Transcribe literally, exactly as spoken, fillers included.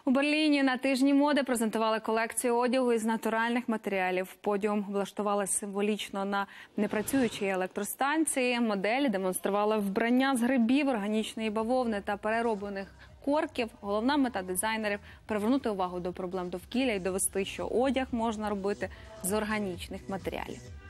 У Берліні на тижні моди презентували колекцію одягу із натуральних матеріалів. Подіум влаштували символічно на непрацюючій електростанції. Моделі демонстрували вбрання з грибів, органічної бавовни та перероблених корків. Головна мета дизайнерів – привернути увагу до проблем довкілля і довести, що одяг можна робити з органічних матеріалів.